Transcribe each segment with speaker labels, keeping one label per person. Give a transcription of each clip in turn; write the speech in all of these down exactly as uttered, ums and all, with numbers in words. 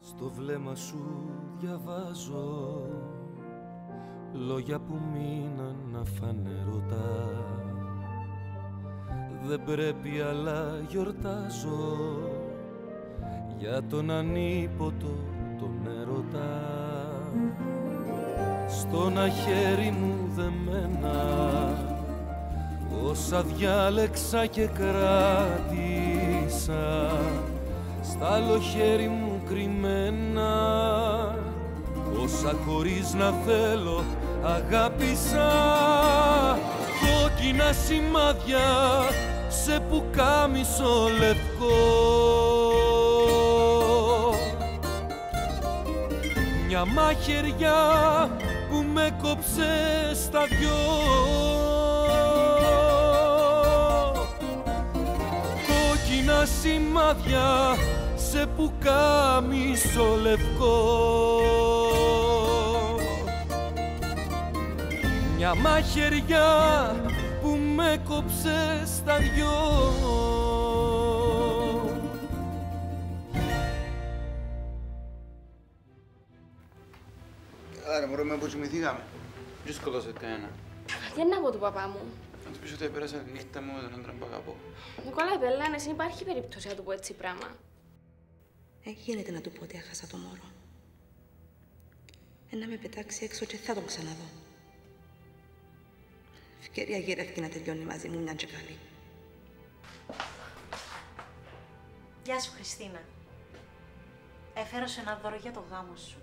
Speaker 1: Στο βλέμμα σου διαβάζω λόγια που μείναν να φανερωτά. Δεν πρέπει αλλά γιορτάζω για τον ανίποτο τον ερωτά. Στον αχέρι μου δεμένα όσα διάλεξα και κράτησα, στ' άλλο χέρι μου κρυμμένα όσα χωρίς να θέλω αγάπησα. Κόκκινα σημάδια σε πουκάμισο λευκό, μια μαχαιριά που με κόψε στα δυο. Κόκκινα σημάδια σε πουκάμισο λευκό, μια μαχαιριά που με κόψε στα δυο.
Speaker 2: Άρα μωρό, με αποκοιμηθήκαμε.
Speaker 3: Ποιος σκοτώσε κανένα?
Speaker 4: Τι είναι να πω του παπά μου.
Speaker 3: Να του πεις ότι πέρασα τη νύχτα μου με τον άντρα που αγαπώ.
Speaker 4: Νικόλα, πελάνες, δεν υπάρχει περίπτωση να του πω έτσι πράγμα.
Speaker 5: Ε, γίνεται να του πω ότι έχασα το μωρό. Ε, να με πετάξει έξω και θα τον ξαναδώ. Ευκαιρία γυρεύει να τελειώνει μαζί μου μια και καλή.
Speaker 6: Γεια σου, Χριστίνα. Έφερα σου ένα δώρο για το γάμο σου.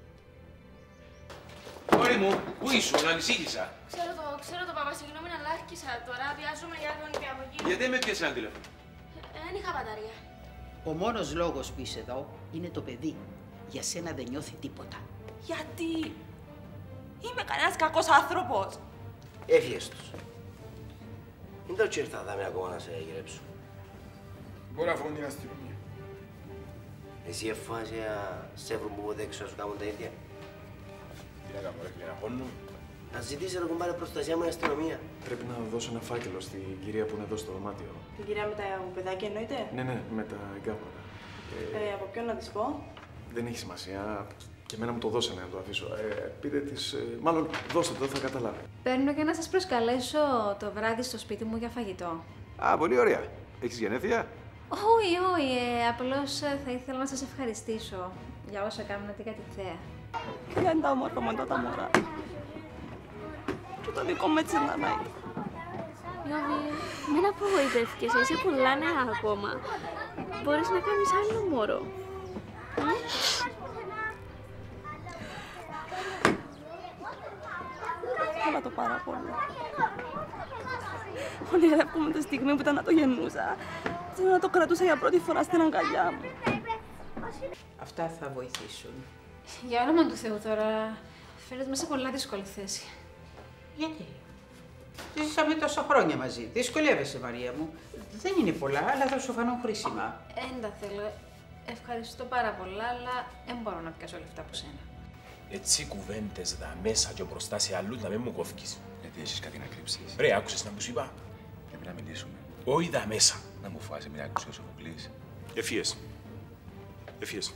Speaker 7: Κόρη μου, πού ήσουν, ανησύχησα.
Speaker 4: Ξέρω το, ξέρω το, παπά, συγγνώμη, αλλά άρχισα τώρα. Βιάζομαι για τον νηπιαγωγή.
Speaker 7: Γιατί με πιάσε ένα τηλέφωνο?
Speaker 4: Δεν είχα μπαταρία.
Speaker 8: Ο μόνος λόγος που είσαι εδώ είναι το παιδί. Για σένα δεν νιώθει τίποτα.
Speaker 6: Γιατί? Είμαι κανένας κακός άνθρωπος.
Speaker 9: Έφυγες τους. Δεν το ήρθα να δάμε ακόμα να σε γυρέψω.
Speaker 2: Μπορεί να φωνεί την αστυνομία.
Speaker 9: Εσύ εφάσαι να σε βρουν που ποτέ έξω να σου κάνουν τα ίδια.
Speaker 2: Τι να κάνω, ρε, να χώνουν.
Speaker 9: Να ζητήσει να κουμπάρει προστασία με αστυνομία.
Speaker 10: Πρέπει να δώσω ένα φάκελο στην κυρία που είναι εδώ στο δωμάτιο.
Speaker 6: Την κυρία με τα παιδάκια εννοείται?
Speaker 10: Ναι, ναι, με τα εγκάβματα.
Speaker 6: Ε, από ποιον να της πω?
Speaker 10: Δεν έχει σημασία. Και εμένα μου το δώσανε να το αφήσω. Ε, πείτε της... Ε, μάλλον δώστε το, θα καταλάβει.
Speaker 11: Παίρνω για να σας προσκαλέσω το βράδυ στο σπίτι μου για φαγητό.
Speaker 12: Α, πολύ ωραία. Έχεις γενέθλια?
Speaker 11: Όχι, όχι. Ε, απλώς ε, θα ήθελα να σας ευχαριστήσω για όσα κάνουν την κατηδέα.
Speaker 6: Ποια είναι τα όμορφα μου τα μωρά. Και το δικό μου έτσι να πάει.
Speaker 4: Γιώβη, μην απογοητεύκεσαι, είσαι πολλά νέα ακόμα. Μπορείς να κάνεις άλλο μωρό.
Speaker 6: Θέλω το πάρα πολύ. Ονειρεύομαι τη στιγμή που ήταν να το γεννούσα. Θέλω να το κρατούσα για πρώτη φορά στην αγκαλιά μου.
Speaker 8: Αυτά θα βοηθήσουν.
Speaker 11: Για όνομα του Θεού τώρα, φέρνεις μέσα σε πολλά δύσκολη θέση.
Speaker 8: Γιατί? Ζήσαμε τόσα χρόνια μαζί. Δυσκολεύεσαι, Μαρία μου. Δεν είναι πολλά, αλλά θα σου φανούν χρήσιμα.
Speaker 11: Δεν τα θέλω. Ευχαριστώ πάρα πολλά, αλλά δεν μπορώ να πιάσω λεφτά από σένα.
Speaker 7: Έτσι κουβέντες δα μέσα και μπροστά σε αλλούς να μην μου κόφκεις.
Speaker 12: Γιατί έχεις κάτι να κρύψεις?
Speaker 7: Ρε, άκουσες να μου σου είπα?
Speaker 12: Πρέπει να μιλήσουμε.
Speaker 7: Όχι δα μέσα.
Speaker 12: Να μου φάσει μια άκουση ο Σοφοκλής.
Speaker 10: Ευφύες. Ευφύες.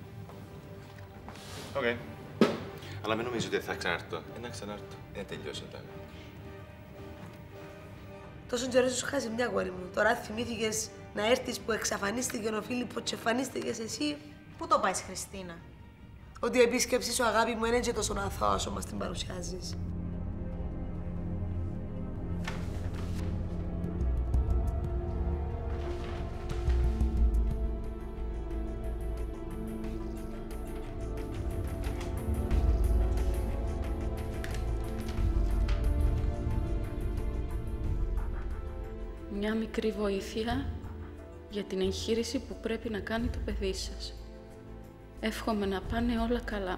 Speaker 12: Οκ. Okay. Αλλά μην νομίζω ότι θα ξανάρθω. Ε, να ξανάρθω. Δεν τελειώσει τα.
Speaker 5: Τόσο καιρό σου χάσει μια κόρη μου. Τώρα θυμήθηκες να έρθεις που εξαφανίστηκε ο Φίλιππος και εμφανίστηκες εσύ.
Speaker 6: Πού το πάεις, Χριστίνα?
Speaker 5: Ότι η επίσκεψη σου, αγάπη μου, είναι και τόσο αθώα όσο μας την παρουσιάζεις.
Speaker 13: Μια μικρή βοήθεια για την εγχείρηση που πρέπει να κάνει το παιδί σας. Εύχομαι να πάνε όλα καλά.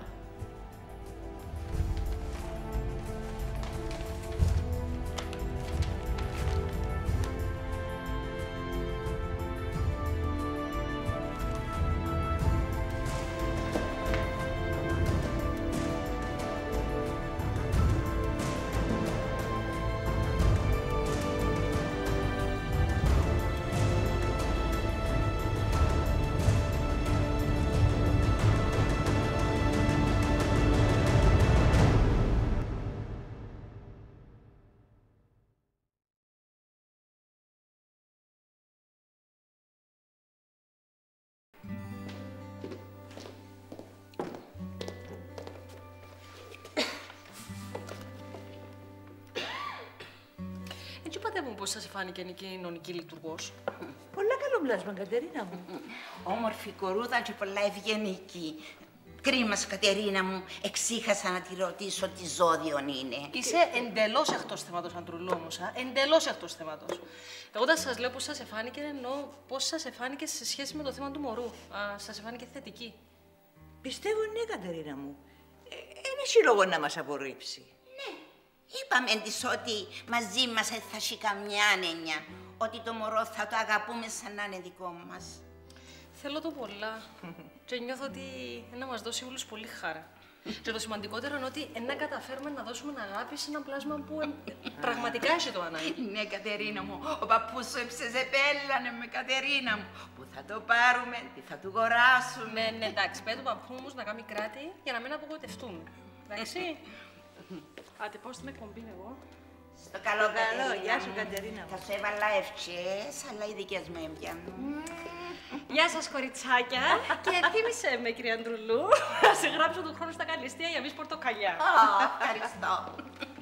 Speaker 14: πώς σας φάνηκε η κοινωνική λειτουργός.
Speaker 15: Πολλά καλό πλάσμα, Κατερίνα μου.
Speaker 16: Όμορφη κορούδα και πολλά ευγενική. Κρίμα, Κατερίνα μου, εξήχασα να τη ρωτήσω τι ζώδιον είναι.
Speaker 14: Είσαι εντελώς εκτός θέματος, Αντρουλόμουσα. Εντελώς εκτός θέματος. Εγώ όταν σας λέω πώς σας εφάνηκε, εννοώ πώς σας εφάνηκε σε σχέση με το θέμα του μωρού. Α, σας εφάνηκε θετική.
Speaker 15: Πιστεύω ναι, Κατερίνα μου. Δεν έχει λόγο να μας απορρίψει.
Speaker 16: Ναι. Είπαμε της ότι μαζί μας δεν θα έχει καμιά έννοια. Ότι το μωρό θα το αγαπούμε σαν να είναι δικό μας.
Speaker 14: Θέλω το πολλά. Και νιώθω ότι να μας δώσει όλους πολύ χαρά. Και το σημαντικότερο είναι ότι να καταφέρουμε να δώσουμε αγάπη σε ένα πλάσμα που ε, πραγματικά έχει το ανάγκη.
Speaker 16: Ναι, Κατερίνα μου, ο παππούς σου εψεζεπέλανε με, Κατερίνα μου. Πού θα το πάρουμε, τι θα του αγοράσουμε.
Speaker 14: Ναι, ναι, εντάξει, πέτω παππού μου να κάνει κράτη για να μην απογοητευτούν. Εντάξει. Άτε, πάω στην εκπομπή εγώ.
Speaker 16: Στο καλό,
Speaker 15: καλό. Γεια σου, Κατερίνα μου.
Speaker 16: Θα σου έβαλα ευχές, αλλά οι δικές μου έμπιανουν.
Speaker 14: Γεια σας, κοριτσάκια. Και θύμισε με, κυρία Αντρουλού, να σε γράψω του χρόνου στα καλυστία για εμείς πορτοκαλιά.
Speaker 16: Ευχαριστώ.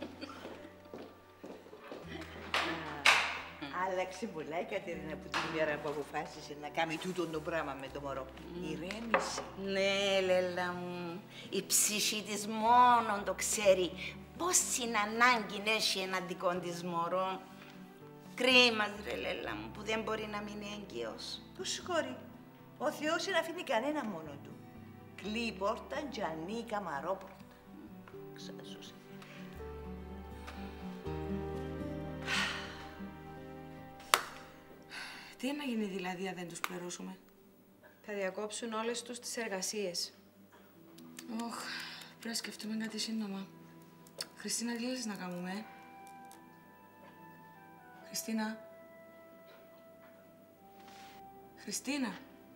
Speaker 15: Άλλαξε πολλά η Κατερίνα που την ημέρα που αποφάσισε να κάνει τούτο το πράγμα με το μωρό. Ηρέμησε.
Speaker 16: Ναι, Λέλα μου. Η ψυχή της μόνον το ξέρει πόση ανάγκη έχει ένα δικό της μωρό. Κρίμα, ρε Λέλα μου, που δεν μπορεί να μείνει έγκυος.
Speaker 15: Του συγχωρεί. Ο Θεός δεν αφήνει κανένα μόνο του. Κλεί πόρτα και ανοίγει καμαρόπορτα. Ξάσωσε.
Speaker 5: Τι να γίνει δηλαδή αν δεν τους πληρώσουμε?
Speaker 17: Θα διακόψουν όλες τους τις εργασίες.
Speaker 5: Ωχ, πρέπει να σκεφτούμε κάτι σύντομα. Χριστίνα, τι λες να κάνουμε, ε? Χριστίνα. Χριστίνα.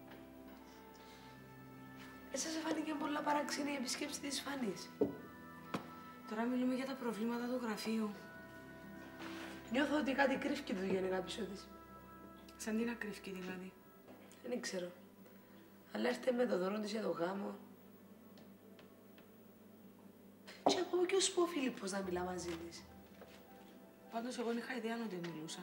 Speaker 5: Ε, σας φάνηκε πολλά παράξενη η επισκέψη της Φάνης. Τώρα μιλούμε για τα προβλήματα του γραφείου. Νιώθω ότι κάτι κρύφκει του γενικά πίσω της. Σαν τι να κρύφκει δηλαδή? Δεν ξέρω. Αλλά έρθε με το δώρο της για το γάμο. Και από ποιος πω ο Φίλιππος να μιλά μαζί της. Πάντως εγώ είχα ιδέα να την μιλούσα.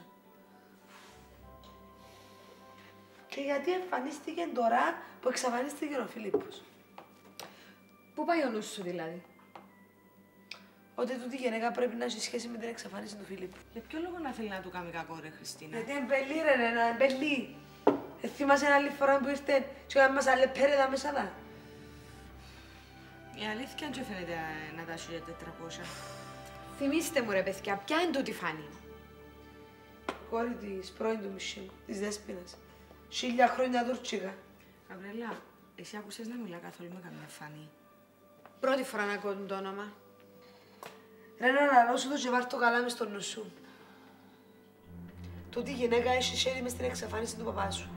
Speaker 5: Και γιατί εμφανίστηκε τώρα που εξαφανίστηκε ο Φίλιππος.
Speaker 17: Πού πάει ο νους σου δηλαδή?
Speaker 5: Ότι τούτη γυναίκα πρέπει να έχει σχέση με την εξαφάνιση του Φίλιππου. Για ποιο λόγο να θέλει να του κάνει κακό, ρε Χριστίνα? Γιατί εμπελή, ρε νένα, εμπελή. Ε, θυμάσαι άλλη φορά που ήρθε και έκαμε μας αλεπέρεδα μέσα δά. Η αλήθεια δεν φαίνεται να τα χίλια τετρακόσια.
Speaker 17: Θυμήστε μου, ρε παιδιά, ποια είναι τούτη Φάνη?
Speaker 5: Κόρη της πρώην του Μισίου, της Δέσποινας. Χίλια χρόνια Τούρκικα. Γαβρέλα, εσύ άκουσες να μιλά καθόλου με καμία Φάνη?
Speaker 17: Πρώτη φορά να ακούω το όνομα.
Speaker 5: Ρε να λαλώσου το και βάρ' το καλά μες στο νου σου. Τούτη η γυναίκα έχει χέρι μες στην εξαφάνιση του παπά σου.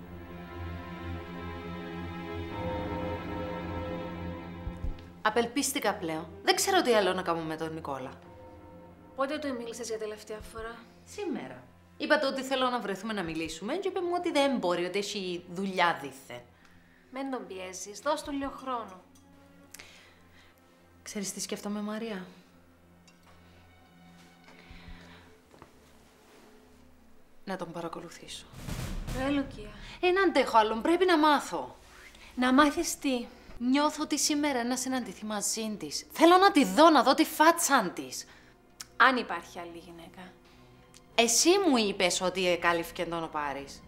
Speaker 18: Απελπίστηκα πλέον. Δεν ξέρω τι άλλο να κάνω με τον Νικόλα.
Speaker 4: Πότε του μίλησες για τελευταία φορά?
Speaker 18: Σήμερα. Είπατε ότι θέλω να βρεθούμε να μιλήσουμε και είπε μου ότι δεν μπορεί, ότι έχει δουλειά δίθεν.
Speaker 4: Μην τον πιέζεις, δώσ' του λίγο χρόνο.
Speaker 18: Ξέρεις τι σκέφτομαι, Μαρία? Να τον παρακολουθήσω.
Speaker 4: Ρε Λουκία.
Speaker 18: Ε, να αντέχω άλλον, πρέπει να μάθω.
Speaker 4: Να μάθεις τι?
Speaker 18: Νιώθω ότι σήμερα να συναντηθεί μαζί της. Θέλω να τη δω, να δω τη φάτσα της.
Speaker 4: Αν υπάρχει άλλη γυναίκα.
Speaker 18: Εσύ μου είπες ότι εκάλυφκε τον ο Πάρης.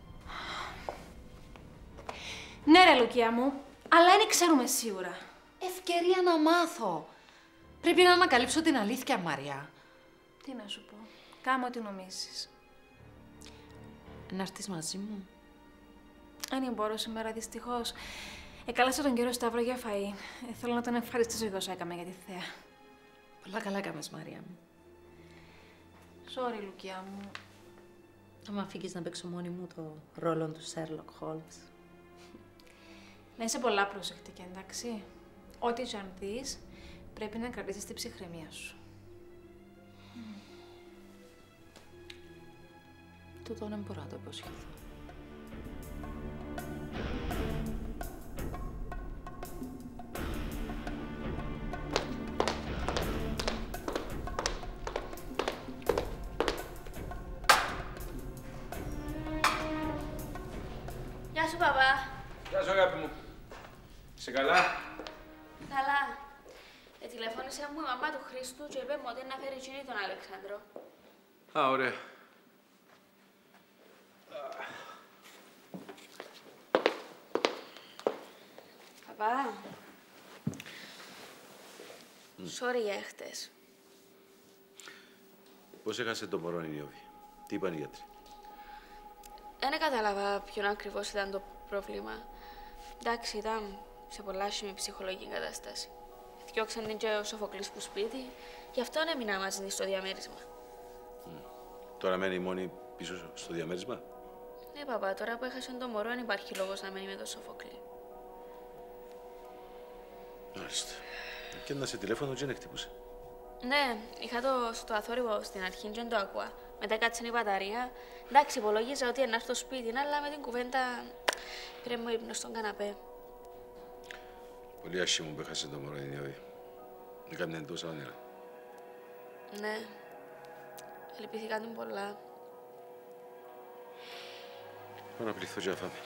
Speaker 4: Ναι ρε Λουκία μου, αλλά δεν ξέρουμε σίγουρα.
Speaker 18: Ευκαιρία να μάθω. Πρέπει να ανακαλύψω την αλήθεια, Μαριά.
Speaker 4: Τι να σου πω, κάμε ό,τι νομίζεις.
Speaker 18: Να έρθεις μαζί μου?
Speaker 4: Αν μπορώ σήμερα, δυστυχώς. Εκάλεσα τον κύριο Σταύρο για φαΐ. Ε, θέλω να τον ευχαριστήσω για όσα έκαμε για τη θέα.
Speaker 18: Πολλά καλά έκαμες, Μαρία μου.
Speaker 4: Sorry, Λουκιά μου.
Speaker 18: Θα με αφήγεις να παίξω μόνη μου το ρόλο του Sherlock Holmes.
Speaker 4: Να είσαι πολλά προσεκτική, εντάξει. Ό,τι και αν δεις, πρέπει να κρατήσεις την ψυχραιμία σου.
Speaker 18: Mm. Τούτο δεν μπορώ να το υποσχεθώ.
Speaker 11: Γεια σου, παπά.
Speaker 2: Γεια σου, αγάπη μου. Είσαι καλά?
Speaker 11: Καλά. Ε, τηλεφώνησε μου η μαμά του Χρήστου και είπε μου ότι να φέρει εκείνη τον Αλεξάνδρο.
Speaker 2: Α, ωραία.
Speaker 11: Παπά. Sorry για χτες.
Speaker 12: Πώς έχασε το μωρό η Νιώβη? Τι είπαν οι γιατροί?
Speaker 11: Δεν κατάλαβα ποιον ακριβώς ήταν το πρόβλημα. Εντάξει, ήταν σε πολλά άσχημη ψυχολογική κατάσταση. Διώξαν την και ο Σοφοκλής που σπίτι, γι' αυτό έμεινα μαζί της στο διαμέρισμα.
Speaker 12: Mm. Τώρα μένει μόνη πίσω στο διαμέρισμα?
Speaker 11: Ναι, παπά, τώρα που έχασε το μωρό, δεν υπάρχει λόγος να μένει με τον Σοφοκλή.
Speaker 12: Μάλιστα. Και να σε τηλέφωνο και δεν χτύπουσε.
Speaker 11: Ναι, είχα το στο αθόρυβο στην αρχή και δεν το ακούα. Μετά κάτσε η μπαταρία. Εντάξει, υπολόγιζα ότι είναι στο σπίτι, αλλά με την κουβέντα πήρε μου ύπνο στον καναπέ.
Speaker 12: Πολύ άσχημο που έχασε το μωρό η Νιώβη. Έκανε τόσα όνειρα.
Speaker 11: Ναι, λυπήθηκα την πολλά.
Speaker 12: Πάω να πληθώ και να φάμε.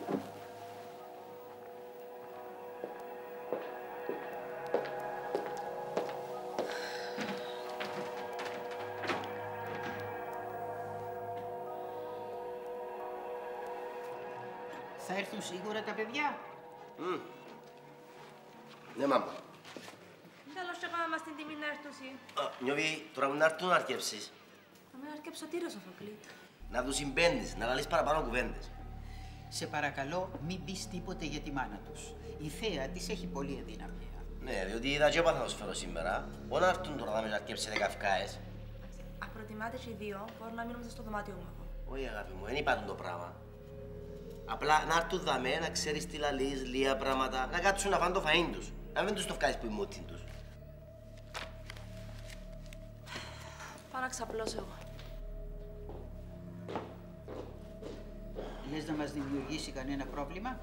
Speaker 8: Θα έρθουν σίγουρα τα παιδιά.
Speaker 9: Mm. Ναι, μάμα.
Speaker 14: Τέλος και πάμε στην τιμή να έρθουν.
Speaker 9: Νιώβη, τώρα που να έρθουν να αρκέψεις.
Speaker 14: Θα με αρκέψω τι ρε Σοφοκλή.
Speaker 9: Να τους συμπέντεις, να λαλείς παραπάνω κουβέντες.
Speaker 8: Σε παρακαλώ, μην πεις τίποτε για τη μάνα τους. Η θέα της έχει πολλή αδυναμία.
Speaker 9: Ναι, διότι είδα και έπαθα να τους φέρω σήμερα. Πώς να έρθουν τώρα να με αρκέψετε καυκάες.
Speaker 14: Αν προτιμάτε και οι δύο, μπορώ να μείνω μέσα στο δωμάτιο μου εγώ.
Speaker 9: Όχι, αγάπη μου, δεν είπα το πράγμα. Απλά να έρθουν δαμέ, να ξέρεις τι λαλείς, λίγα πράγματα, να κάτσουν να φάνε το φαΐν τους. Να μην τους το βγάλεις που η μούτη τους.
Speaker 14: Πάω να ξαπλώσω εγώ.
Speaker 8: Λες να μας δημιουργήσει κανένα πρόβλημα?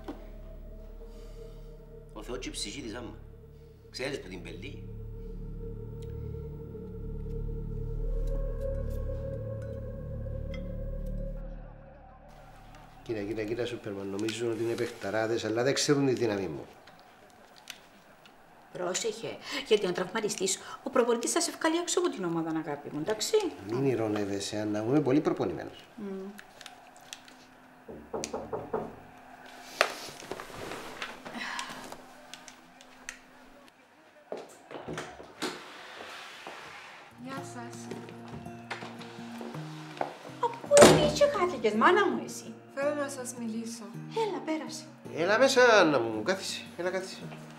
Speaker 9: Ο Θεός και η ψυχή της άμα. Ξέρεις που την πελεί.
Speaker 19: Κοίτα, κοίτα, κοίτα, Σούπερμαν. Νομίζουν ότι είναι παιχταράδες, αλλά δεν ξέρουν τη δύναμη μου.
Speaker 8: Πρόσεχε, γιατί αν τραυματιστείς, ο προπονητής θα σε βγάλει έξω από την ομάδα, αγάπη μου, εντάξει.
Speaker 19: Μην ηρωνεύεσαι, Άννα μου, είμαι πολύ προπονημένος.
Speaker 8: Mm.
Speaker 17: Γεια σας.
Speaker 8: Πού είσαι και χάθηκες, μάνα μου, εσύ?
Speaker 17: Θέλω να σας μιλήσω.
Speaker 8: Έλα, πέρασε.
Speaker 19: Έλα μέσα, Άννα μου, κάθισε, έλα κάθισε.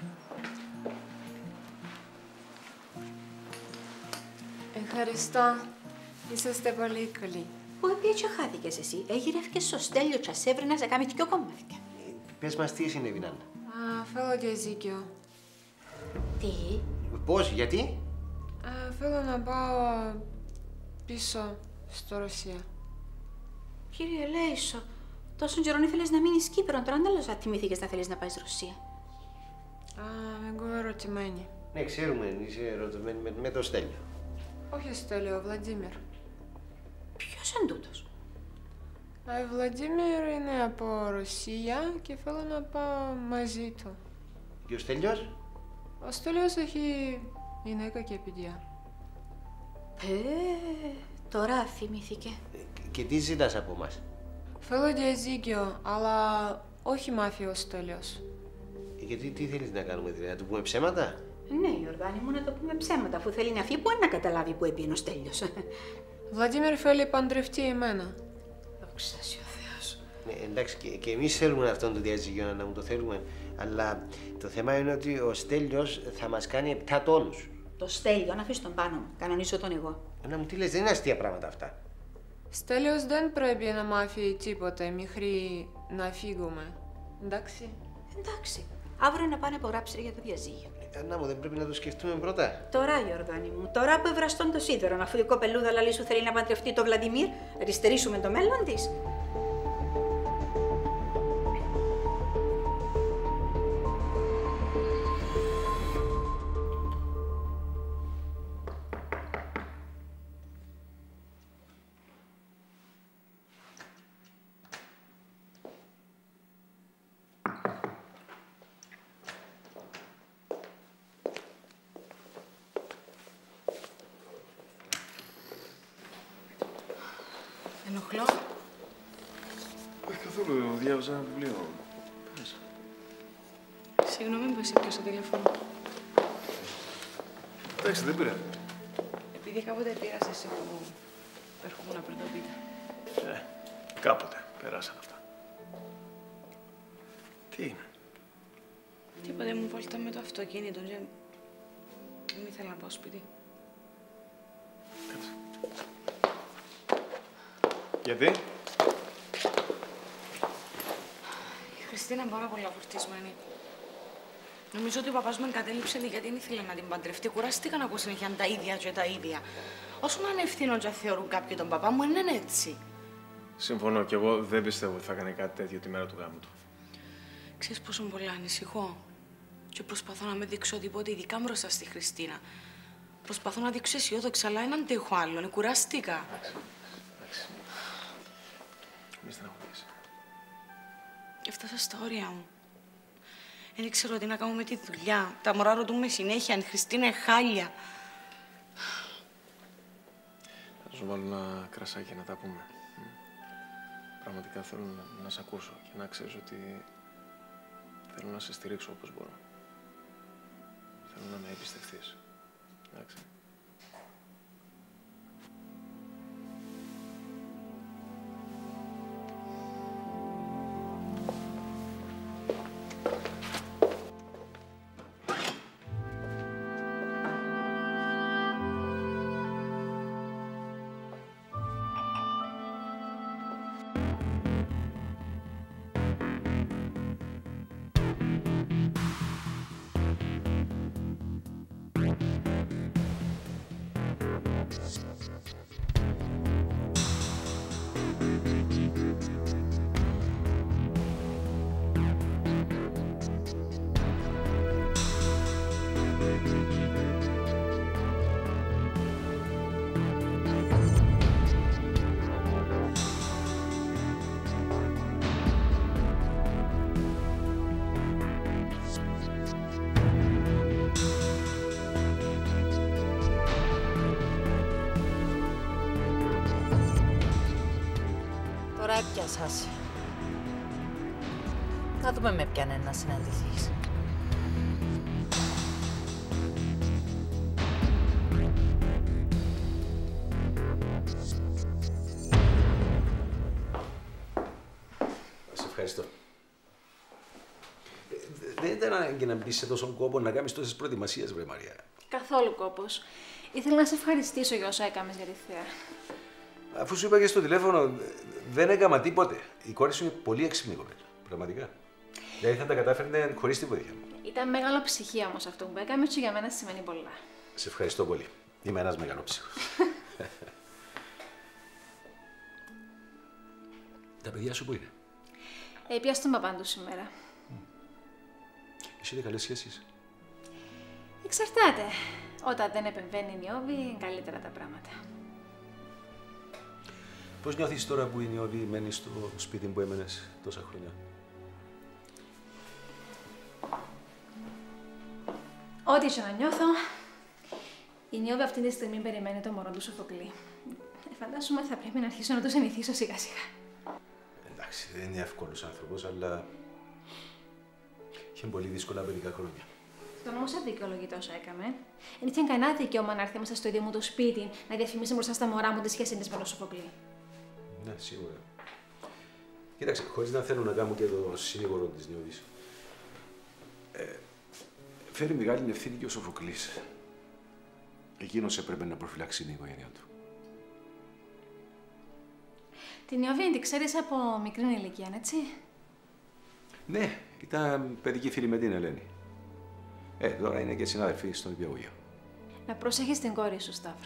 Speaker 17: Ευχαριστώ. Είσαστε πολύ καλοί.
Speaker 8: Πού έτσι χάθηκες εσύ? Έγειρευκες στο Στέλιο και σε έβρε να σε κάνει δυο κομμάτια.
Speaker 19: Πες μας τι συνέβη, Άννα.
Speaker 17: Α, θέλω διαζύγιο.
Speaker 8: Τι?
Speaker 19: Πώς, γιατί?
Speaker 17: Α, θέλω να πάω πίσω στο Ρωσία.
Speaker 8: Κύριε Λέισο, τόσο καιρό ήθελες να μείνεις Κύπρο, τώρα δεν θα θυμήθηκες να θέλεις να πάεις Ρωσία.
Speaker 17: Α, εγώ ερωτημένη.
Speaker 19: Ναι, ξέρουμε, είσαι ερωτημένη με, με το Στέλιο.
Speaker 17: Όχι Στέλιο, ο Βλαντίμιρ.
Speaker 8: Ποιος είναι τούτος?
Speaker 17: Α, ο Βλαντίμιρ είναι από Ρωσία και θέλω να πάω μαζί του.
Speaker 19: Και ο Στέλιος?
Speaker 17: Ο Στέλιος έχει γυναίκα και παιδιά.
Speaker 8: Ε, τώρα θυμήθηκε.
Speaker 19: Και τι ζητάς από μας?
Speaker 17: Θέλω διαζύγιο, αλλά όχι μάφια ο Στέλιος.
Speaker 19: Γιατί τι θέλεις να κάνουμε, δηλαδή, να του πούμε ψέματα?
Speaker 8: Ναι, Ιορδάνη μου, να το πούμε ψέματα, αφού θέλει να φύγει, μπορεί να καταλάβει που έπιε ο Στέλιος.
Speaker 17: Βλαντίμιρ θέλει παντρευτεί εμένα.
Speaker 8: Δόξα σοι ο Θεός.
Speaker 19: Ναι, εντάξει, και, και εμείς θέλουμε αυτόν το διαζύγιο, να μου το θέλουμε. Αλλά το θέμα είναι ότι ο Στέλιος θα μας κάνει επτά τόνους.
Speaker 8: Το Στέλιο, να αφήσει τον πάνω μου. Κανονίσω τον εγώ.
Speaker 19: Να μου τι λες, δεν είναι αστεία πράγματα αυτά.
Speaker 17: Στέλιος δεν πρέπει να μάθει τίποτε μέχρι να φύγουμε. Εντάξει.
Speaker 8: Εντάξει. Αύριο να πάνε υπογράψει για το διαζύγιο.
Speaker 19: Ανά μου, δεν πρέπει να το σκεφτούμε πρώτα.
Speaker 8: Τώρα, Ιορδάνη μου, τώρα που ευραστών το σίδερο, αφού η κοπελούδα λαλή σου θέλει να παντρευτεί το Βλαντιμίρ, αριστερήσουμε το μέλλον της.
Speaker 14: ενοχλώ.
Speaker 10: Όχι καθόλου, διάβαζα ένα βιβλίο. Πέρασα.
Speaker 14: Συγγνώμη που εσύ πιάσα το τηλέφωνο.
Speaker 10: Εντάξει, δεν πήρα.
Speaker 14: Επειδή κάποτε πήρας εσύ που ερχόμουν πριν το πείτε.
Speaker 10: Ε, κάποτε περάσαν αυτά. Τι είναι?
Speaker 14: Τίποτε, μου βάλτε με το αυτοκίνητο και δεν ήθελα να πάω σπίτι.
Speaker 10: Κάτσε. Γιατί?
Speaker 14: Η Χριστίνα είναι πάρα πολύ φορτισμένη. Νομίζω ότι ο παπάς μου εγκατέλειψε γιατί δεν ήθελε να την παντρευτεί. Κουράστηκα να ακούω συνέχεια τα ίδια και τα ίδια. Όσο να είναι ευθύνο και θεωρούν κάποιοι τον παπά μου, είναι έτσι.
Speaker 10: Συμφωνώ κι εγώ δεν πιστεύω ότι θα κάνει κάτι τέτοιο τη μέρα του γάμου του.
Speaker 14: Ξέρεις πόσο πολύ ανησυχώ. Και προσπαθώ να με δείξω τίποτε, ειδικά μπροστά στη Χριστίνα. Προσπαθώ να δείξω αισιόδοξη, αλλά δεν αντέχω άλλον. Κουράστηκα.
Speaker 10: Εντάξει, εντάξει. Μη στεναχωρείσαι.
Speaker 14: Έφτασα στα όρια μου. Δεν ξέρω τι να κάνω με τη δουλειά. Τα μωρά ρωτούν με συνέχεια. Η Χριστίνα είναι χάλια.
Speaker 10: Θα σου βάλω ένα κρασάκι να τα πούμε. Πραγματικά θέλω να, να σε ακούσω και να ξέρεις ότι θέλω να σε στηρίξω όπως μπορώ. Θέλω να με εμπιστευτείς. Εντάξει.
Speaker 18: Έπιασας. Να δούμε με ποιαν είναι να συναντηθείς.
Speaker 20: Σε ευχαριστώ. Δεν ήταν ανάγκη να μπεις σε τόσο κόπο να κάνεις τόσες προετοιμασίες, βρε Μαρία.
Speaker 4: Καθόλου κόπος. Ήθελα να σε ευχαριστήσω για όσα έκαμες για τη θέα.
Speaker 20: Αφού σου είπα και στο τηλέφωνο, δεν έκανα τίποτε. Η κόρη σου είναι πολύ έξυπνη κοπέλα. Πραγματικά. Δηλαδή θα τα κατάφερνε χωρίς τη βοήθεια μου.
Speaker 4: Ήταν μεγάλο ψυχία όμως αυτό που έκαμε και για μένα σημαίνει πολλά.
Speaker 20: Σε ευχαριστώ πολύ. Είμαι ένας μεγαλόψυχος. Τα παιδιά σου πού είναι?
Speaker 4: Ε, πια στον παπά του σήμερα.
Speaker 20: Έχετε καλές σχέσεις?
Speaker 4: Εξαρτάται. Όταν δεν επεμβαίνει η Νιώβη, καλύτερα τα πράγματα.
Speaker 20: Πώς νιώθεις τώρα που η Νιώβη μένει στο σπίτι που έμενες τόσα χρόνια?
Speaker 4: Ό,τι και να νιώθω, η Νιώβη αυτή τη στιγμή περιμένει το μωρό του Σοφοκλή. Ε, φαντάζομαι θα πρέπει να αρχίσω να το συνηθίσω σιγά σιγά.
Speaker 20: Εντάξει, δεν είναι εύκολος άνθρωπος, αλλά είχε πολύ δύσκολα παιδικά χρόνια.
Speaker 4: Αυτό όμως δεν δικαιολογεί όσα έκαμε. Δεν είχε κανένα δικαίωμα να έρθει μέσα στο ίδιο μου το σπίτι να διαφημίσει μπροστά στα μωρά μου τη σχέση της με τον Σοφοκλή.
Speaker 20: Ναι, σίγουρα. Κοίταξε, χωρίς να θέλω να κάνω και το συνήγορο της Νιώβης. Ε, φέρει μεγάλη ευθύνη και ο Σοφοκλής. Εκείνος έπρεπε να προφυλάξει την οικογένειά του.
Speaker 4: Την Νιώβη την ξέρεις από μικρή ηλικία, έτσι?
Speaker 20: Ναι, ήταν παιδική φίλη με την Ελένη. Ε, τώρα είναι και συνάδελφοι στον υπηαγωγείο.
Speaker 4: Να προσέχεις την κόρη σου, Σταύρο.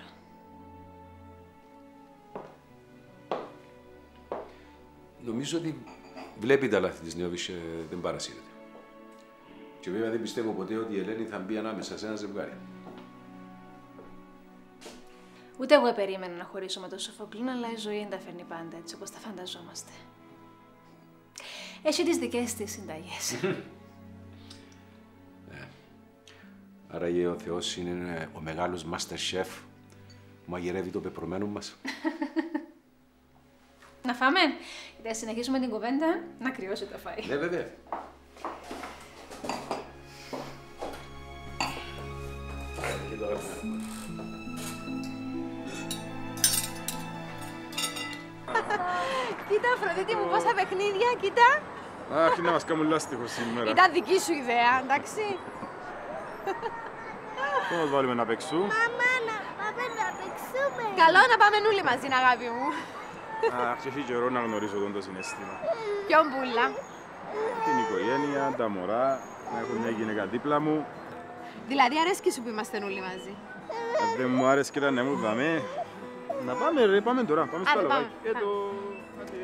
Speaker 20: Νομίζω ότι βλέπει τα λάθη της Νιώβης και δεν παρασύρεται. Και βέβαια δεν πιστεύω ποτέ ότι η Ελένη θα μπει ανάμεσα σε ένα ζευγάρι.
Speaker 4: Ούτε εγώ περίμενα να χωρίσω με τον Σοφοκλή, αλλά η ζωή δεν τα φέρνει πάντα έτσι όπως τα φανταζόμαστε. Έχει τις δικές της συνταγές.
Speaker 20: ε, άρα ο Θεός είναι ο μεγάλος master chef που μαγειρεύει το πεπρωμένο μας.
Speaker 4: Να φάμε. Θα συνεχίσουμε την κουβέντα, να κρυώσει το φαΐ.
Speaker 20: Ναι, βέβαια. Και το αγαπημένο.
Speaker 5: Κοίτα, Αφροδίτη μου, πόσα παιχνίδια, κοίτα.
Speaker 2: Αχ, να μας κάνουν λάστιχο σήμερα.
Speaker 5: Ήταν δική σου ιδέα, εντάξει.
Speaker 2: Πού μας βάλουμε να παίξουμε.
Speaker 5: Μαμά, να πάμε να παίξουμε. Καλό να πάμε όλοι μαζί, αγάπη μου.
Speaker 2: Αχ, έχει καιρό να γνωρίζω τον το συναίσθημα.
Speaker 5: Ποιον πουλά.
Speaker 2: Την οικογένεια, τα μωρά, να έχω μια γυναίκα δίπλα μου.
Speaker 5: Δηλαδή, αρέσκει σου που είμαστε όλοι μαζί.
Speaker 2: Αν δεν μου άρεσε και να μου δάμε. Να πάμε ρε, πάμε τώρα, πάμε στο
Speaker 5: Άντε,
Speaker 2: αλογάκι.
Speaker 5: πάμε.
Speaker 2: Έτω, άντε.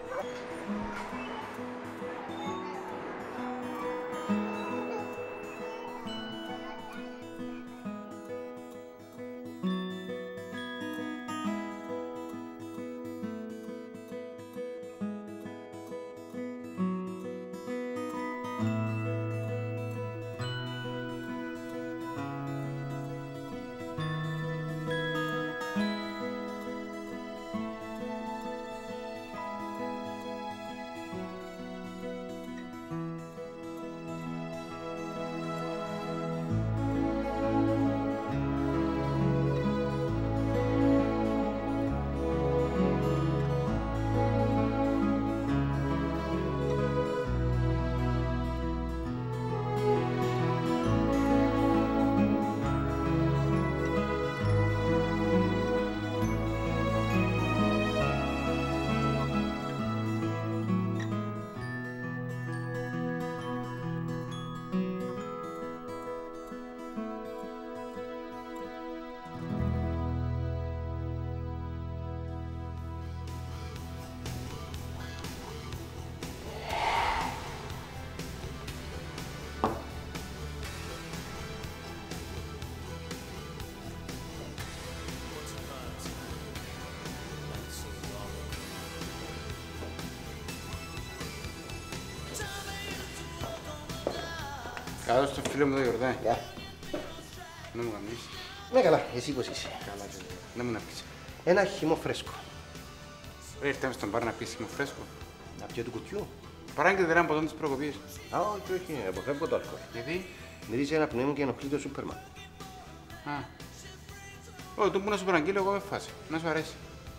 Speaker 3: Καλώς στο φίλο μου το Ιορδάνη. Γεια. Να μου κάνεις.
Speaker 19: Ναι, καλά. Εσύ πώς είσαι.
Speaker 3: Καλά, και να μου να πεις.
Speaker 19: Ένα χυμό φρέσκο.
Speaker 3: Ρε, ήρθαμε στον μπαρ να πεις χυμό φρέσκο.
Speaker 19: Να πιω του κουτιού.
Speaker 3: Παράγγειλε δεν από τον της προκοπής.
Speaker 19: Α, όχι, όχι. Αποφεύγω το αλκοόλ.
Speaker 3: Γιατί?
Speaker 19: Μυρίζει ένα πνεύμα και ενοχλεί το Σούπερμαν.
Speaker 3: Α. Ω, το που να σου παραγγείλω εγώ με φάση. Να σου αρέσει.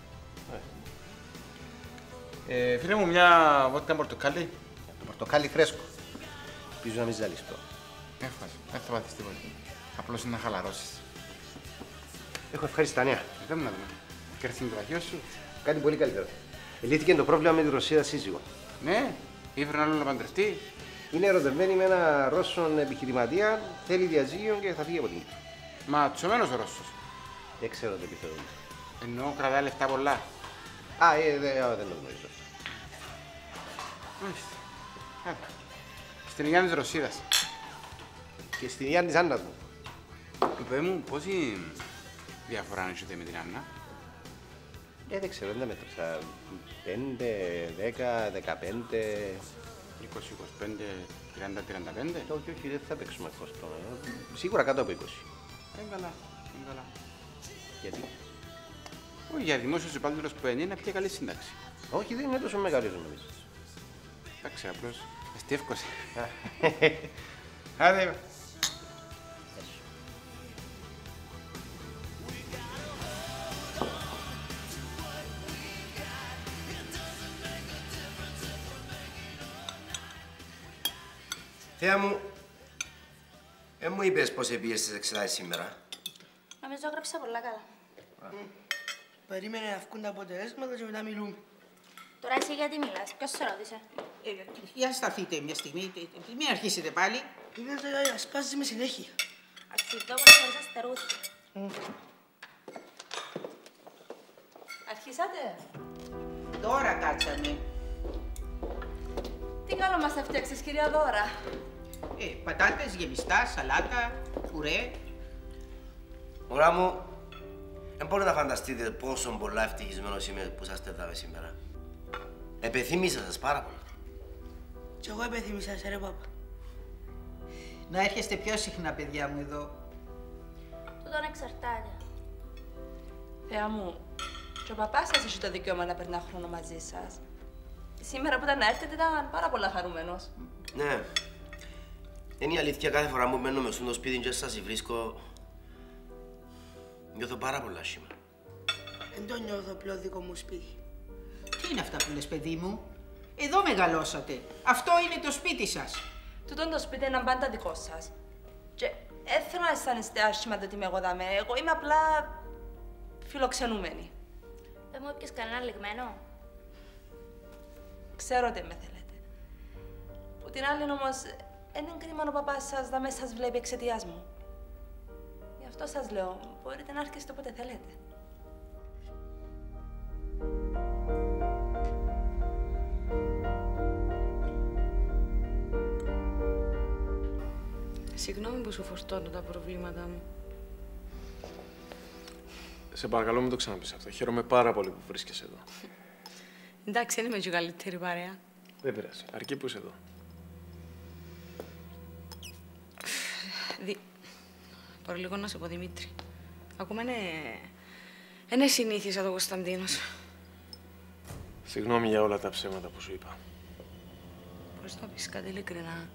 Speaker 3: Ε, φίλε μου, μια βότκα πορτοκάλι.
Speaker 19: Το πορτοκάλι φρέσκο. Ελπίζω να μην ζαλιστώ.
Speaker 3: Έφασε. Δεν θα πάθεις τίποτα. Απλώς είναι να χαλαρώσεις.
Speaker 19: Έχω ευχάριστα νέα.
Speaker 3: Δεν μου να δούμε. Κέρδισε το βαχείο σου.
Speaker 19: Κάτι πολύ καλύτερο. Λύθηκε το πρόβλημα με τη Ρωσία σύζυγο.
Speaker 3: Ναι, ήφερε άλλο να παντρευτεί.
Speaker 19: Είναι ερωτευμένη με ένα Ρώσον επιχειρηματία, θέλει διαζύγιο και θα φύγει από την Κύπρο.
Speaker 3: Μα τσωμένος ο Ρώσος.
Speaker 19: Δεν ξέρω το επιθέτω.
Speaker 3: Εννοώ κρατάει λεφτά πολλά.
Speaker 19: Α, ε, δε, α, δεν το γνωρίζω.
Speaker 3: Μάλιστα. Στην υγεία της Ρωσίδας.
Speaker 19: Και στην υγεία της Άννας μου.
Speaker 3: Πες μου, πόση διαφορά έχετε με την Άννα.
Speaker 19: Ε, δεν ξέρω, δεν τα μέτρησα. Πέντε, δέκα, δεκαπέντε...
Speaker 3: είκοσι, είκοσι πέντε, τριάντα, τριάντα πέντε.
Speaker 19: Όχι, όχι, δεν θα παίξουμε αυτό. Σίγουρα κάτω από είκοσι.
Speaker 3: Είναι καλά, είναι καλά.
Speaker 19: Γιατί?
Speaker 3: Όχι, για δημόσιος υπάλληλος που είναι, είναι πια καλή σύνταξη.
Speaker 19: Όχι, δεν είναι τόσο μεγάλη όσο νομίζεις.
Speaker 3: Εντάξει, απλώς εστιεύκωσε. Άντε.
Speaker 9: Θέα μου, δεν μου είπες πώς επίες στις εξετάσεις σήμερα.
Speaker 11: Νομίζω έγραψα πολλά καλά.
Speaker 5: Mm. Περίμενε να βγουν τα αποτελέσματα και μετά μιλούμε.
Speaker 11: Τώρα εσύ γιατί μιλάς, ποιος σε ρώτησε.
Speaker 8: Ε, για σταθείτε μια στιγμή, μην αρχίσετε πάλι.
Speaker 5: Είναι το γιαγιά, σπάζει με συνέχεια.
Speaker 11: Αρχιδόκονα χωρίς αστερούθια.
Speaker 5: Mm.
Speaker 11: Αρχίσατε.
Speaker 8: Τώρα κάτσαμε.
Speaker 11: Τι καλό μας έφτιαξες, κυρία Δώρα.
Speaker 8: Ε, πατάτες, γεμιστά, σαλάτα, πουρέ.
Speaker 9: Μωρά μου, δεν μπορείτε να φανταστείτε πόσο πολλά ευτυχισμένος είμαι που σας τεδάμε σήμερα. Επεθύμησα σας πάρα πολλά.
Speaker 5: Κι εγώ επεθύμησα σε ρε πάπα.
Speaker 8: Να έρχεστε πιο συχνά, παιδιά μου, εδώ.
Speaker 11: Τούτον εξαρτάται.
Speaker 14: Θεά μου,
Speaker 21: Και ο παπάς σας έχει το δικαίωμα να περνά χρόνο μαζί σας. Σήμερα που ήταν να έρθετε ήταν πάρα πολλά χαρούμενος.
Speaker 9: Ναι. Είναι η αλήθεια, κάθε φορά που μπαίνω μες στο σπίτι και σας βρίσκω, νιώθω πάρα πολλά άσχημα.
Speaker 5: Δεν το νιώθω πλέον δικό μου σπίτι.
Speaker 8: Τι είναι αυτά που λες, παιδί μου? Εδώ μεγαλώσατε. Αυτό είναι το σπίτι σας.
Speaker 21: Τούτον το σπίτι είναι πάντα δικό σας. Και δεν θέλω να αισθάνεστε άσχημα ότι είμαι εγώ δαμέ. Εγώ είμαι απλά φιλοξενούμενη.
Speaker 11: Δεν μου έπιες κανένα λιγμένο.
Speaker 21: Ξέρω ότι με θέλετε. Που την άλλη όμως, δεν είναι κρίμα ο παπάς σας δαμέ σας βλέπει εξαιτίας μου. Γι' αυτό σας λέω, μπορείτε να έρχεστε όποτε θέλετε.
Speaker 14: Συγγνώμη που σου φορτώνω τα προβλήματά μου.
Speaker 10: Σε παρακαλώ, μην το ξαναπείς αυτό. Χαίρομαι πάρα πολύ που βρίσκεσαι εδώ.
Speaker 14: Εντάξει, δεν είμαι και καλύτερη παρέα.
Speaker 10: Δεν πειράζει. Αρκεί που είσαι εδώ.
Speaker 14: Δι... Μπορώ λίγο να σε πω, Δημήτρη. Ακόμα είναι... Είναι συνήθισα το Κωνσταντίνος.
Speaker 10: Συγγνώμη για όλα τα ψέματα που σου είπα.
Speaker 14: Μπορείς να πεις κάτι ειλικρινά?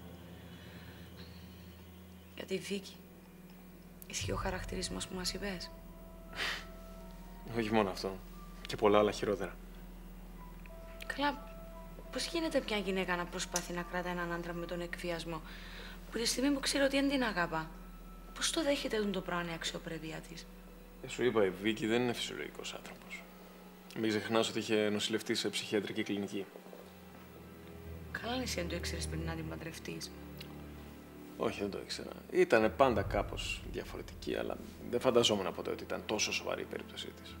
Speaker 14: Για τη Βίκη. Ισχύει ο χαρακτηρισμός που μας είπες?
Speaker 10: Όχι μόνο αυτό. Και πολλά άλλα χειρότερα.
Speaker 14: Καλά, πώς γίνεται μια γυναίκα να προσπαθεί να κρατά έναν άντρα με τον εκβιασμό, που τη στιγμή που ξέρει ότι δεν την αγαπά, πώς το δέχεται τον το πράγμα η αξιοπρέπεια της?
Speaker 10: Ε, σου είπα, η Βίκη δεν είναι φυσιολογικός άνθρωπος. Μην ξεχνάς ότι είχε νοσηλευτεί σε ψυχιατρική κλινική.
Speaker 14: Καλά, εσύ δεν το ήξερες πριν να την παντρευτείς.
Speaker 10: Όχι, δεν το ήξερα. Ήτανε πάντα κάπως διαφορετική, αλλά δεν φανταζόμουν ποτέ ότι ήταν τόσο σοβαρή η περίπτωσή της.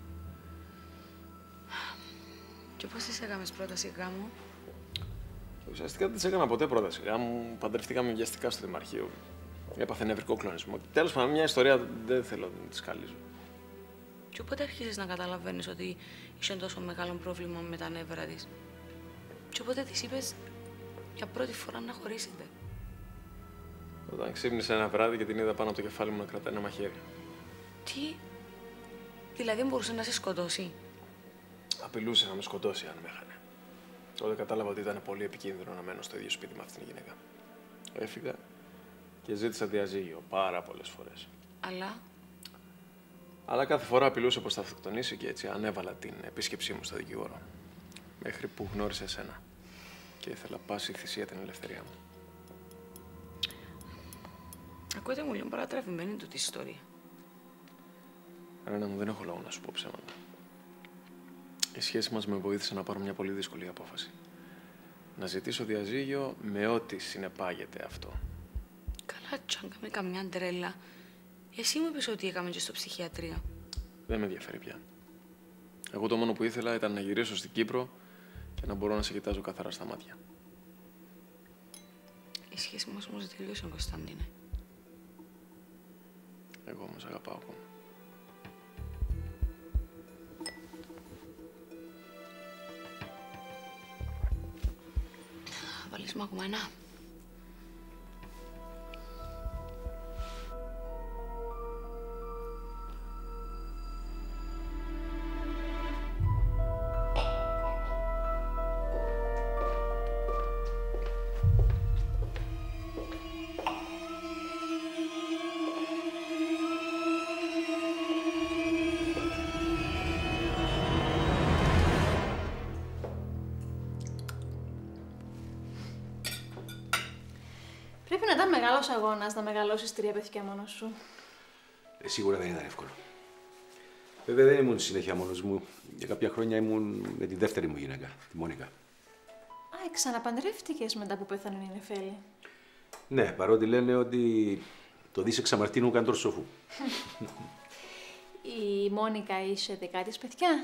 Speaker 14: Και πώς της έκαμες πρόταση γάμου?
Speaker 10: Ουσιαστικά δεν της έκανα ποτέ πρόταση γάμου. Παντρευτήκαμε βιαστικά στο Δημαρχείο. Έπαθε νευρικό κλονισμό. Τέλος πάντων, μια ιστορία δεν θέλω να τη σκαλίζω.
Speaker 14: Και όποτε αρχίζεις να καταλαβαίνεις ότι είσαι τόσο μεγάλο πρόβλημα με τα νεύρα της, και όποτε της είπες για πρώτη φορά να χωρίσετε?
Speaker 10: Όταν ξύπνησα ένα βράδυ και την είδα πάνω από το κεφάλι μου να κρατάει ένα μαχαίρι.
Speaker 14: Τι? Δηλαδή μπορούσε να σε σκοτώσει?
Speaker 10: Απειλούσε να με σκοτώσει αν με έχανε. Τότε κατάλαβα ότι ήταν πολύ επικίνδυνο να μένω στο ίδιο σπίτι με αυτήν την γυναίκα. Έφυγα και ζήτησα διαζύγιο πάρα πολλές φορές.
Speaker 14: Αλλά...
Speaker 10: Αλλά κάθε φορά απειλούσε πως θα αυτοκτονήσει και έτσι ανέβαλα την επίσκεψή μου στο δικηγόρο. Μέχρι που γνώρισα εσένα. Και ήθελα πάση θυσία την ελευθερία μου.
Speaker 14: Ακούτε μου λίγο παρατραβημένη τούτη ιστορία.
Speaker 10: Ρένα μου, δεν έχω λόγο να σου πω ψέματα. Η σχέση μας με βοήθησε να πάρω μια πολύ δύσκολη απόφαση. Να ζητήσω διαζύγιο με ό,τι συνεπάγεται αυτό.
Speaker 14: Καλά, τσάγκαμε καμιά τρέλα. Εσύ μου είπες ότι έκαμε και στο ψυχιατρίο.
Speaker 10: Δεν με ενδιαφέρει πια. Εγώ το μόνο που ήθελα ήταν να γυρίσω στην Κύπρο και να μπορώ να σε κοιτάζω καθαρά στα μάτια.
Speaker 14: Η σχέση μας όμως τελείωσε, Κωνσταντίνε.
Speaker 10: Εγώ όμως αγαπάω ακόμα.
Speaker 14: Βάλεις μου ακόμα ένα.
Speaker 4: Πρέπει να ήταν μεγάλος αγώνας να μεγαλώσεις τρία παιδιά μόνος σου.
Speaker 20: Ε, σίγουρα δεν ήταν εύκολο. Βέβαια δεν ήμουν συνέχεια μόνος μου. Για κάποια χρόνια ήμουν με τη δεύτερη μου γυναίκα, τη Μόνικα.
Speaker 4: Α, ξαναπαντρεύτηκες μετά που πέθανε η Νεφέλη.
Speaker 20: Ναι, παρότι λένε ότι το δις εξαμαρτίνου καντόρ σοφού.
Speaker 4: Η Μόνικα είσαι δικά της παιδιά.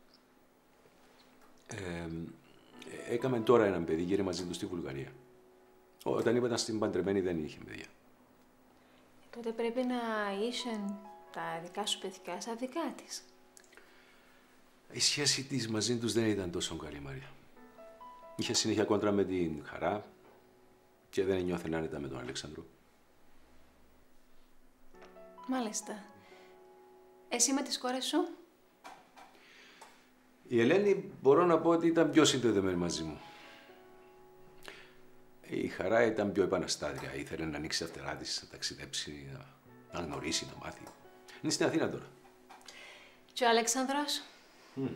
Speaker 20: Ε, έκαμε τώρα έναν παιδί, γύρε μαζί του στη Βουλγαρία. Όταν ήμασταν στην παντρεμένη δεν είχε παιδιά.
Speaker 4: Τότε πρέπει να είσαι τα δικά σου παιδιά σαν δικά της.
Speaker 20: Η σχέση της μαζί τους δεν ήταν τόσο καλή, Μαρία. Είχε συνέχεια κόντρα με την Χαρά και δεν νιώθε άνετα με τον Αλέξανδρο.
Speaker 4: Μάλιστα. Εσύ με τις κόρες σου?
Speaker 20: Η Ελένη μπορώ να πω ότι ήταν πιο συνδεδεμένη μαζί μου. Η Χαρά ήταν πιο επαναστάτρια. Ήθελε να ανοίξει τα φτερά της, να ταξιδέψει, να, να γνωρίσει, να μάθει. Είναι στην Αθήνα τώρα.
Speaker 18: Και ο Αλέξανδρος.
Speaker 20: Mm.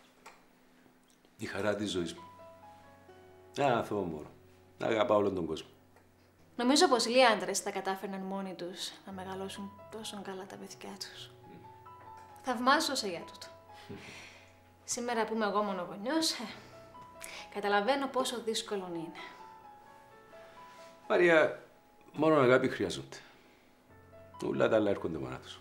Speaker 20: Η χαρά της ζωής μου. Ένα αθώο μωρό. Να αγαπά όλον τον κόσμο.
Speaker 4: Νομίζω πως λίγοι άντρες θα κατάφερναν μόνοι τους να μεγαλώσουν τόσο καλά τα παιδιά τους. Mm. Θαυμάζω σε για τούτο. Mm. Σήμερα που είμαι εγώ μονογονιός, ε, καταλαβαίνω πόσο δύσκολο είναι.
Speaker 20: Μαρία, μόνο αγάπη χρειάζονται. Ούλα τα άλλα έρχονται μόνα τους.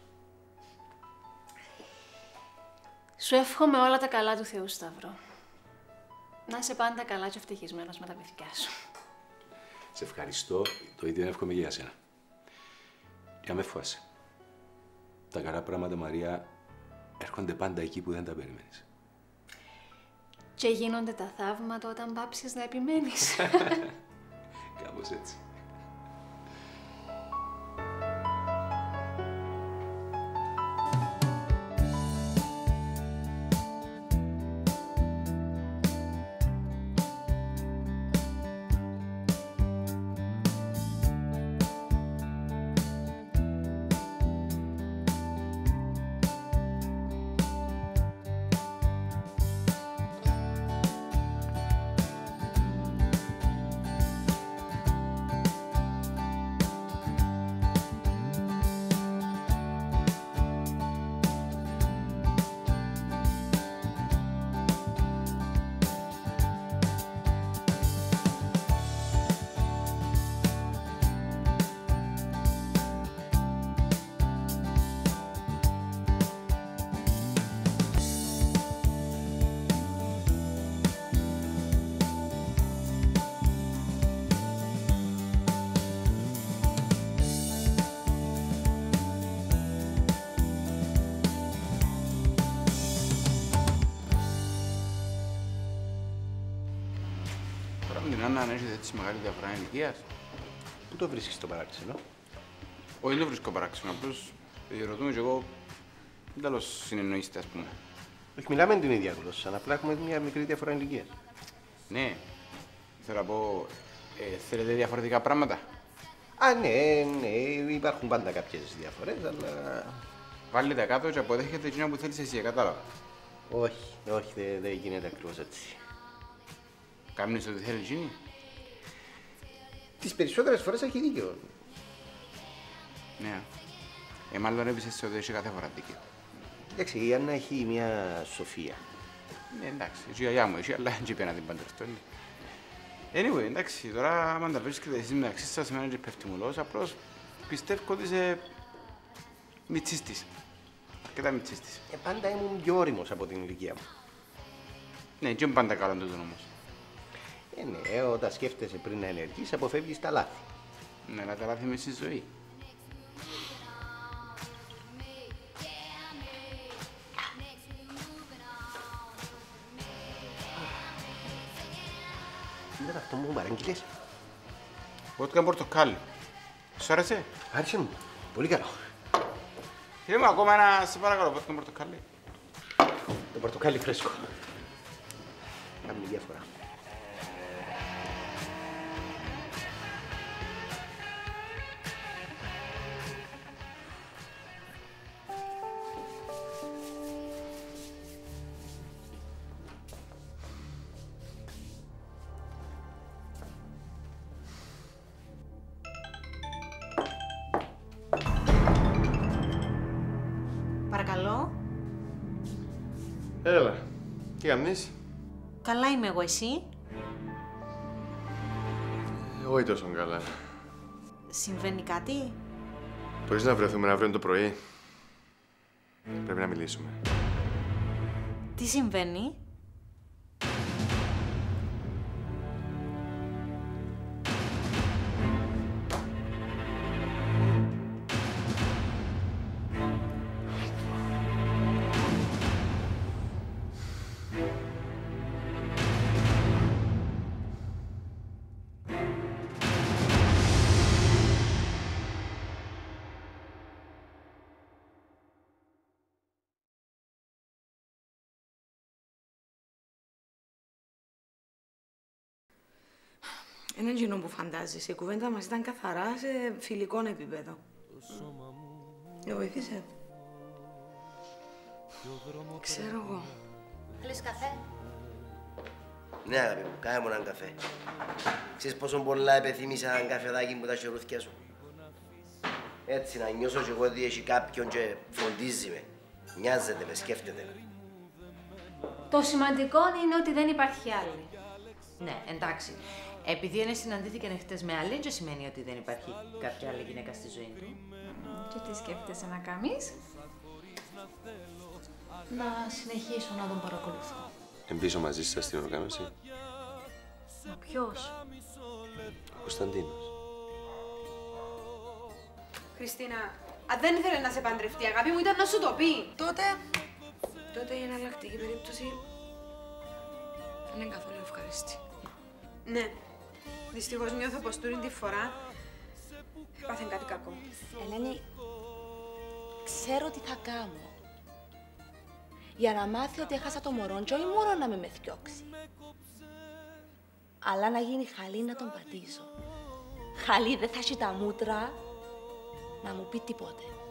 Speaker 4: Σου εύχομαι όλα τα καλά του Θεού, Σταύρο. Να είσαι πάντα καλά και ευτυχισμένος με τα παιδιά σου.
Speaker 20: Σε ευχαριστώ. Το ίδιο εύχομαι για σένα. Για με φοβάσαι. Τα καλά πράγματα, Μαρία, έρχονται πάντα εκεί που δεν τα περιμένεις.
Speaker 4: Και γίνονται τα θαύματα όταν πάψεις να επιμένεις.
Speaker 20: Κάπως έτσι.
Speaker 3: Άννα, αν έχεις έτσι μεγάλη διαφορά ηλικίας.
Speaker 19: Πού το βρίσκεις το παράξενο?
Speaker 3: Όχι, δεν το βρίσκω παράξενο. Απλώς ρωτούμε και εγώ τέλος συνεννοείστε, ας πούμε.
Speaker 19: Όχι, μιλάμε την ίδια γλώσσα. Απλά έχουμε μια μικρή διαφορά ηλικίας.
Speaker 3: Ναι. Θέλω να πω, ε, θέλετε διαφορετικά πράγματα.
Speaker 19: Α, ναι, ναι. Υπάρχουν πάντα κάποιες διαφορές, αλλά...
Speaker 3: Βάλτε τα κάτω και αποδέχεται εκείνα που θέλεις εσύ, κατάλαβα.
Speaker 19: Όχι, όχι, δεν δε γίνεται ακριβώς έτσι.
Speaker 3: Κάμνεις ό,τι θέλει εκείνη.
Speaker 19: Τις περισσότερες φορές έχει δίκιο.
Speaker 3: Ναι. Ε, μάλλον έπισες ότι έχει κάθε φορά δίκιο.
Speaker 19: Εντάξει, η Άννα έχει μια σοφία.
Speaker 3: Ναι, εντάξει, η γιαγιά μου έχει, αλλά δεν είπε να την παντρευτώ. Anyway, εντάξει, τώρα άμα τα βρίσκετε εσείς μεταξύ σας, εμένα και πέφτει μου λόγος, απλώς πιστεύω ότι είσαι μητσής της. Αρκετά μητσής της.
Speaker 19: Ε, πάντα ήμουν πιο όριμος από την ηλικία μου.
Speaker 3: Ναι, και είναι πάντα καλό τούτο όμως.
Speaker 19: Ε, ναι, όταν σκέφτεσαι πριν να ενεργείς, αποφεύγεις τα λάθη.
Speaker 3: Ναι, αλλά τα λάθη μες στη ζωή.
Speaker 19: Τι ήταν αυτό που μου παραγγείλες?
Speaker 3: Βότκα πορτοκάλι. Σου άρεσε?
Speaker 19: Άρεσε μου. Πολύ καλό.
Speaker 3: Φίλε μου, ακόμα ένα, σε παρακαλώ, βότκα πορτοκάλι.
Speaker 19: Το πορτοκάλι φρέσκο. Κάνει διάφορα.
Speaker 6: Παρακαλώ.
Speaker 12: Έλα. Τι κάνεις?
Speaker 6: Καλά είμαι εγώ, εσύ?
Speaker 12: Όχι τόσο καλά.
Speaker 6: Συμβαίνει κάτι?
Speaker 12: Μπορείς να βρεθούμε αύριο το πρωί? Πρέπει να μιλήσουμε.
Speaker 6: Τι συμβαίνει?
Speaker 14: Έναν κοινό που φαντάζεσαι. Η κουβέντα μας ήταν καθαρά σε φιλικό επίπεδο. Με βοήθησε. Ξέρω εγώ.
Speaker 6: Θέλεις καφέ?
Speaker 9: Ναι, αγάπη μου, κάνε μου έναν καφέ. Ξέρεις πόσο πολλά επεθύμησα έναν καφεδάκι που τα χερούθκια σου. Έτσι να νιώσω κι εγώ ότι έχει κάποιον και φροντίζει με. Νοιάζεται με, σκέφτεται με.
Speaker 18: Το σημαντικό είναι ότι δεν υπάρχει άλλη. Ναι, εντάξει. Επειδή είναι συναντήθηκε χτες με άλλη, δεν σημαίνει ότι δεν υπάρχει κάποια άλλη γυναίκα στη ζωή του.
Speaker 4: Και τι σκέφτεσαι να κάνεις?
Speaker 18: Να συνεχίσω να τον παρακολουθώ.
Speaker 12: Εμπίσω μαζί σας στην οργάνωση.
Speaker 4: Μα ποιος?
Speaker 12: Ο Κωνσταντίνος.
Speaker 17: Χριστίνα, αν δεν ήθελε να σε παντρευτεί, αγάπη μου, ήταν να σου το πει.
Speaker 14: Τότε, τότε η εναλλακτική περίπτωση δεν είναι καθόλου ευχαριστή.
Speaker 17: Ναι. Δυστυχώς νιώθω πως τούτη τη φορά έπαθεν κάτι κακό.
Speaker 21: Ελένη, ξέρω τι θα κάνω. Για να μάθει ότι έχασα το μωρό και όχι μόνο να με με θκιώξει. Αλλά να γίνει χαλή να τον πατήσω. Χαλή δεν θα έχει τα μούτρα να μου πει τίποτε.